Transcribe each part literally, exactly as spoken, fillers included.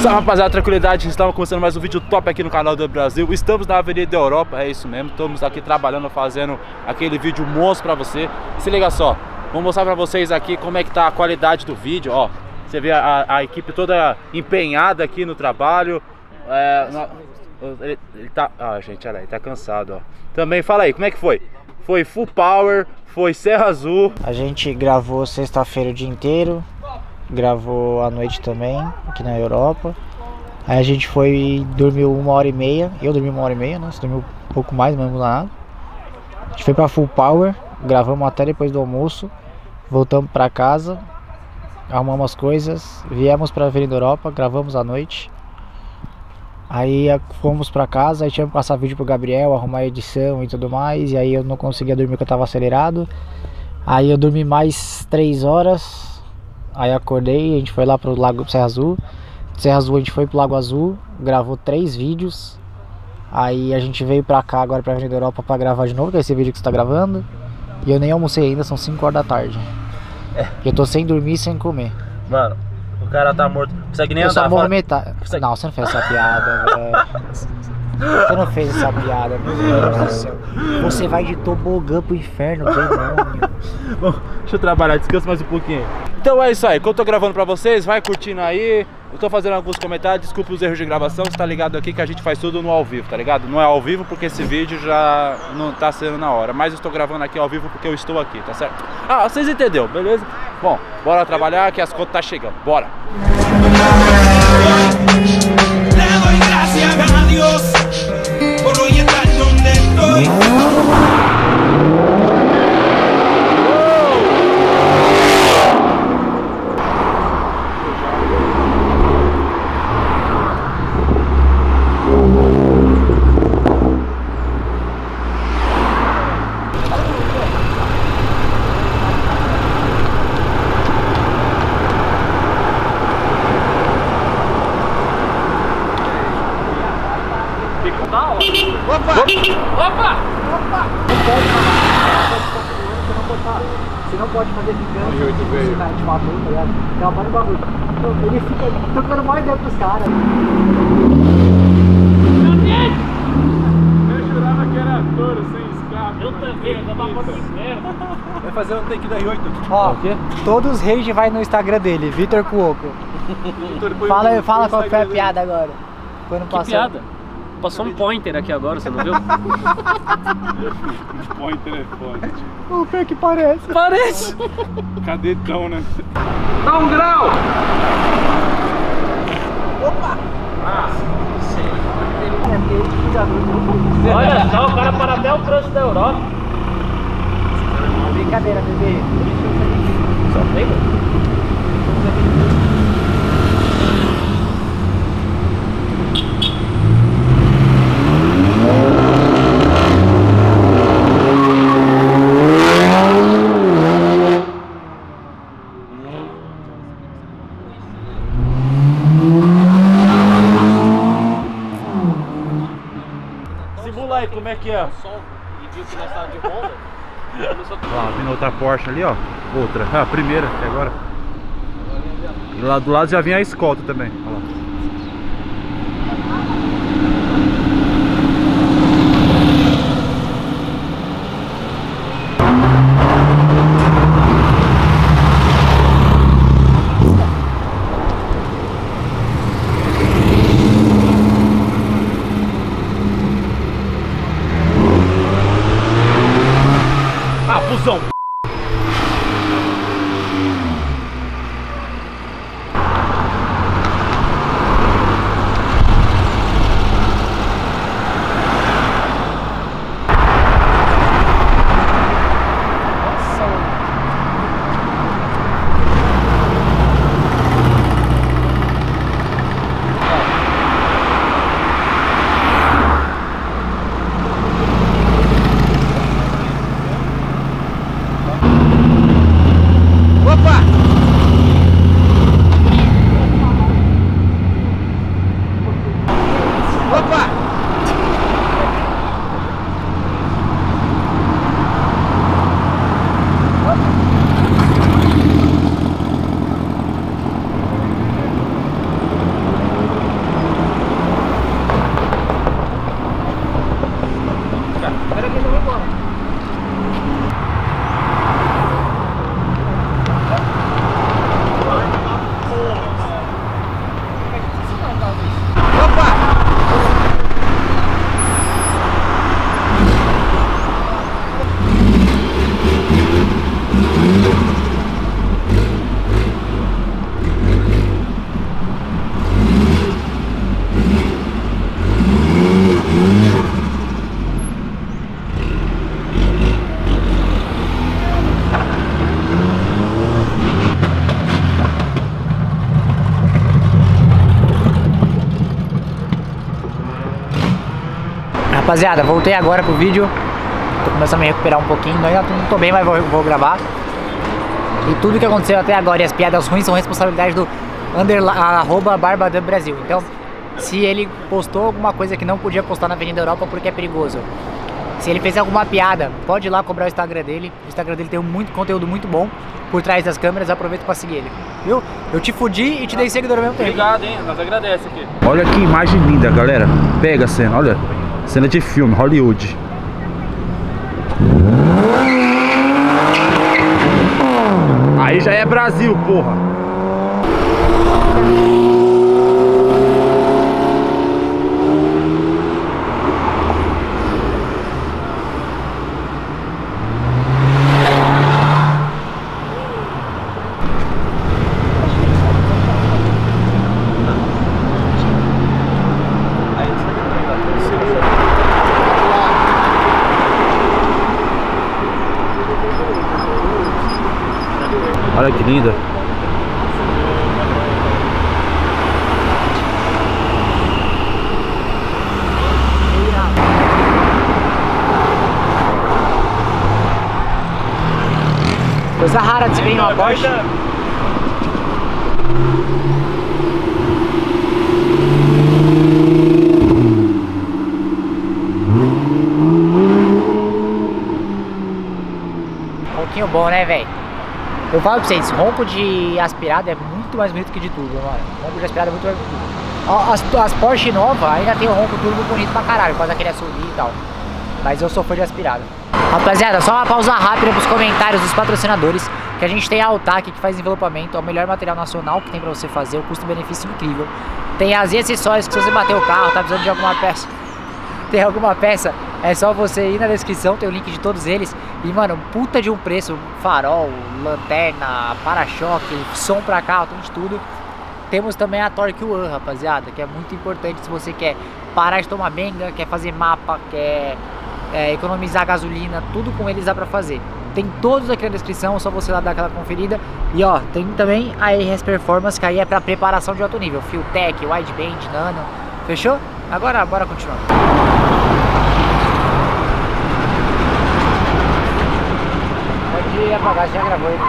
Salve, rapaziada, tranquilidade, estamos começando mais um vídeo top aqui no canal do Brasil. Estamos na Avenida Europa, é isso mesmo. Estamos aqui trabalhando, fazendo aquele vídeo monstro pra você. Se liga só, vou mostrar pra vocês aqui como é que tá a qualidade do vídeo, ó. Você vê a, a equipe toda empenhada aqui no trabalho. É, no, ele, ele tá... Ah, gente, olha aí, tá cansado, ó. Também, fala aí, como é que foi? Foi full power, foi Serra Azul. A gente gravou sexta-feira o dia inteiro. Gravou à noite também, aqui na Europa. Aí a gente foi, dormiu uma hora e meia. Eu dormi uma hora e meia, né? Você dormiu um pouco mais, mas não mudou nada. A gente foi pra full power, gravamos até depois do almoço. Voltamos pra casa, arrumamos as coisas, viemos pra Avenida Europa, gravamos à noite. Aí fomos pra casa, aí tivemos que passar vídeo pro Gabriel, arrumar a edição e tudo mais. E aí eu não conseguia dormir porque eu tava acelerado. Aí eu dormi mais três horas. Aí acordei, a gente foi lá pro Lago Serra Azul. Serra Azul a gente foi pro Lago Azul, gravou três vídeos. Aí a gente veio pra cá agora pra Avenida Europa pra gravar de novo, que é esse vídeo que você tá gravando. E eu nem almocei ainda, são cinco horas da tarde. É. Eu tô sem dormir e sem comer. Mano, o cara tá morto, não consegue nem eu andar. Só movimentar. Consegue... Não, você não fez essa piada, velho. Você não fez essa piada, meu Deus do céu. Você vai de tobogã pro inferno, demônio. Bom, deixa eu trabalhar, descansa mais um pouquinho. Então é isso aí, que eu tô gravando pra vocês, vai curtindo aí. Eu tô fazendo alguns comentários, desculpa os erros de gravação. Você tá ligado aqui que a gente faz tudo no ao vivo, tá ligado? Não é ao vivo porque esse vídeo já não tá sendo na hora. Mas eu estou gravando aqui ao vivo porque eu estou aqui, tá certo? Ah, vocês entenderam, beleza? Bom, bora trabalhar que as contas tá chegando, bora! Opa! Opa! Opa! Você não pode fazer ficando. Você tá de matou, tá ligado? Acabando o bagulho. Ele fica tocando mais ideia pros caras. Eu jurava que era touro sem escape. Eu também, eu tava com inferno. Vai fazer um take da R oito. Ó, o quê? Todos os rage vai no Instagram dele, Vitor Cuoco. Fala, fala qual foi a piada agora. Quando Que piada? Passou um pointer aqui agora, você não viu? Pointer é forte. O pé que parece. Parece! Cadetão, né? Dá um grau! Opa! Olha só, o cara para até o trânsito da Europa. Brincadeira, bebê. Só pega? Simula aí, como é que é? E viu que nós estávamos de Honda. Ó, vindo outra Porsche ali, ó. Outra, ah, a primeira, até agora. E lá do lado já vinha a escolta também. Olha lá. Fusão. Rapaziada, voltei agora pro vídeo. Tô começando a me recuperar um pouquinho. Ainda não tô bem, mas vou, vou gravar. E tudo que aconteceu até agora e as piadas ruins são responsabilidade do underla, arroba Barbadub Brasil. Então, se ele postou alguma coisa que não podia postar na Avenida Europa porque é perigoso, se ele fez alguma piada, pode ir lá cobrar o Instagram dele. O Instagram dele tem muito conteúdo muito bom por trás das câmeras. Aproveita pra seguir ele, viu? Eu te fudi e te dei seguidor ao mesmo tempo. Obrigado, hein? Nós agradecemos aqui. Olha que imagem linda, galera. Pega a cena, olha. Cena de filme, Hollywood. Aí já é Brasil, porra. Olha que linda. Coisa rara de se ver em uma Porsche. Um pouquinho bom, né, velho? Eu falo pra vocês, ronco de aspirado é muito mais bonito que de tudo, mano. Ronco de aspirado é muito mais bonito que tudo. As, as Porsche novas ainda tem o ronco turbo bonito pra caralho, por causa daquele assovio e tal. Mas eu sou fã de aspirado. Rapaziada, só uma pausa rápida pros comentários dos patrocinadores. Que a gente tem a Altac, que faz envelopamento, é o melhor material nacional que tem pra você fazer, o custo-benefício incrível. Tem as e acessórios, que se você bater o carro, tá precisando de alguma peça, tem alguma peça, é só você ir na descrição, tem o link de todos eles. E mano, puta de um preço, farol, lanterna, para-choque, som pra carro, tem de tudo. Temos também a Torque One, rapaziada, que é muito importante se você quer parar de tomar benga, quer fazer mapa, quer é, economizar gasolina, tudo com eles dá pra fazer. Tem todos aqui na descrição, é só você lá dar aquela conferida. E ó, tem também a R S Performance, que aí é pra preparação de alto nível, Fueltech, Wideband, Nano, fechou? Agora bora continuar. Pode apagar, já gravou ele.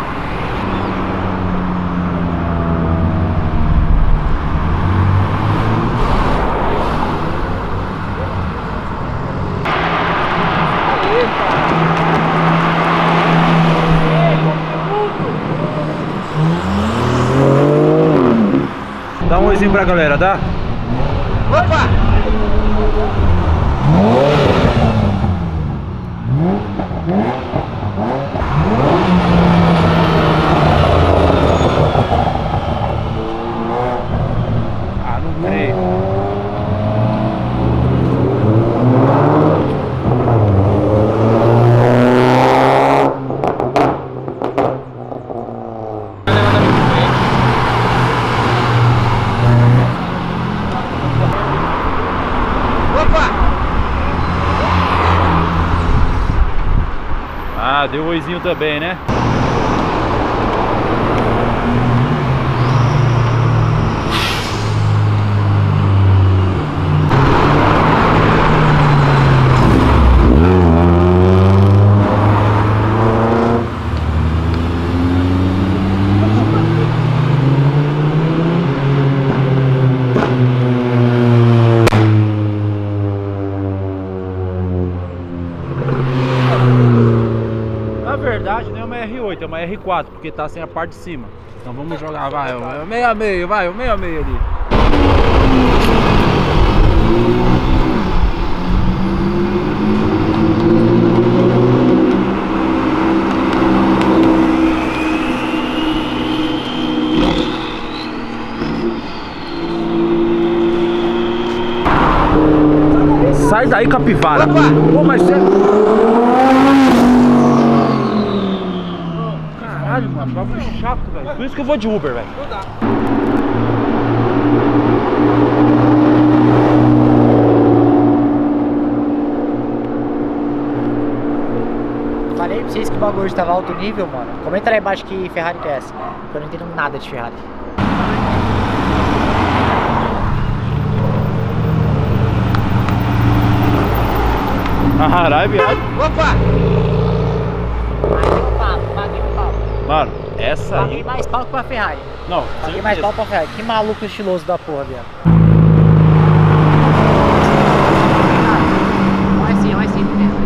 Dá um oizinho pra galera, dá? Opa! Ah, não creio. Ah, deu um oizinho também, né? Na verdade não é uma R oito, é uma R quatro, porque tá sem a parte de cima. Então vamos jogar, vai, o meio a meio, vai, o meio a meio ali. Aí, capivara. Pô, mas sério. Caralho, mano, bagulho chato, velho. Por isso que eu vou de Uber, velho. Não dá. Falei pra vocês que o bagulho estava alto nível, mano. Comenta lá embaixo que Ferrari que é essa. Eu não entendo nada de Ferrari. Caralho, viado. Opa! Paguei o pau, paguei o pau. Mano, essa Paguei aí... mais pau que pra Ferrari. Não, Paguei mais pau pra Ferrari. Que maluco estiloso da porra, viado. Vai sim, vai sim, mesmo.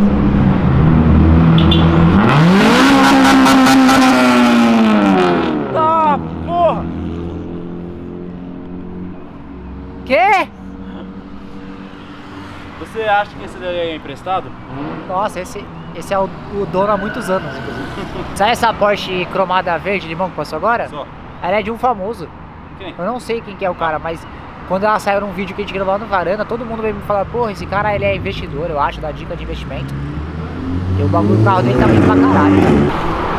Ah, porra! Quê? Você acha que esse daí é emprestado? Nossa, esse, esse é o, o dono há muitos anos, inclusive. Sabe essa Porsche cromada verde limão que passou agora? Só. Ela é de um famoso. Quem? Eu não sei quem que é o cara, mas quando ela saiu num vídeo que a gente gravou lá no Varanda, todo mundo veio me falar, porra, esse cara ele é investidor, eu acho, dá dica de investimento. E o bagulho do carro dele tá muito pra caralho.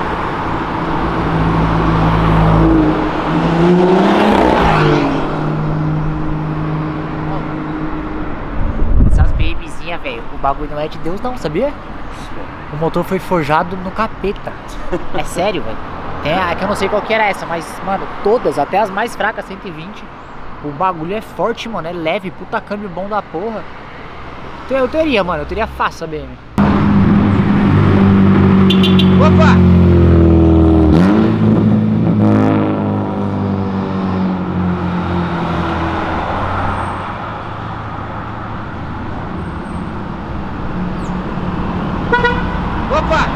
Essas babyzinhas, velho, o bagulho não é de Deus não, sabia? O motor foi forjado no capeta. É sério, velho. Tem a que eu não sei qual que era essa, mas, mano, todas, até as mais fracas, cento e vinte. O bagulho é forte, mano, é leve, puta câmbio bom da porra. Então eu teria, mano, eu teria fácil a B M. Opa! Opa!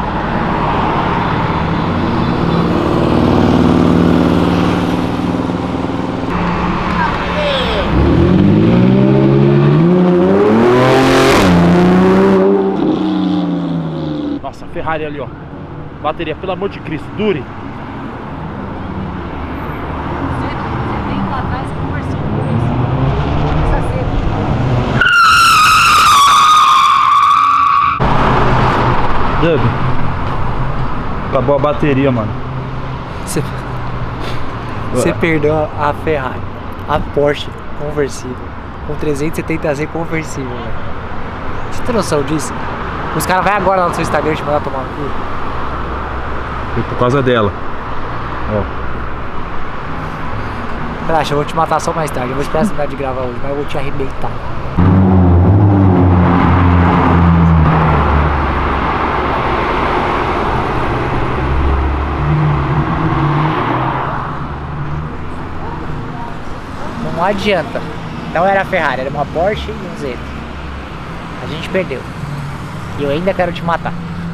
Nossa, Ferrari ali, ó. Bateria, pelo amor de Cristo, dure. Você tem lá atrás conversando com isso. Dub. Acabou a bateria, mano. Você, você perdeu a Ferrari, a Porsche conversível, com trezentos e setenta Z conversível, velho. Você tem noção disso? Os caras vão agora lá no seu Instagram e te mandar tomar no cu. Foi por causa dela. Ó. Relaxa, eu vou te matar só mais tarde. Eu vou esperar essa de gravar hoje, mas eu vou te arrebentar. Não adianta. Não era a Ferrari, era uma Porsche e um Zeta. A gente perdeu. E eu ainda quero te matar.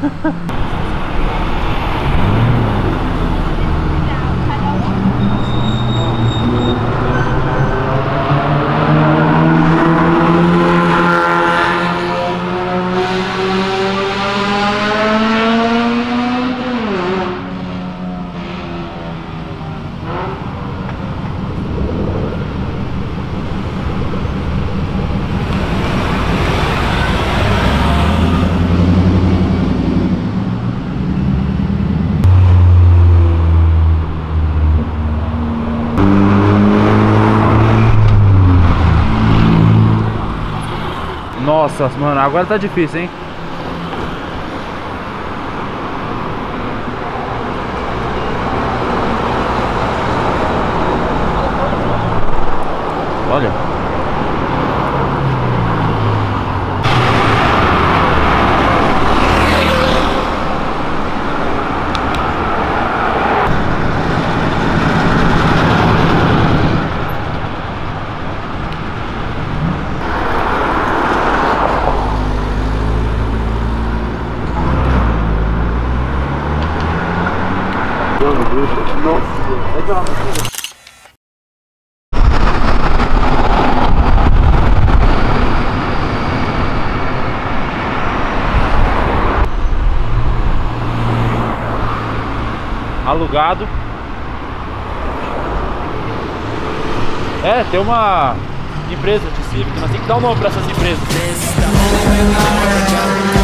Nossa, mano, agora tá difícil, hein? Olha. Alugado. É, tem uma empresas de Civic. Nós temos que dar um nome para essas empresas.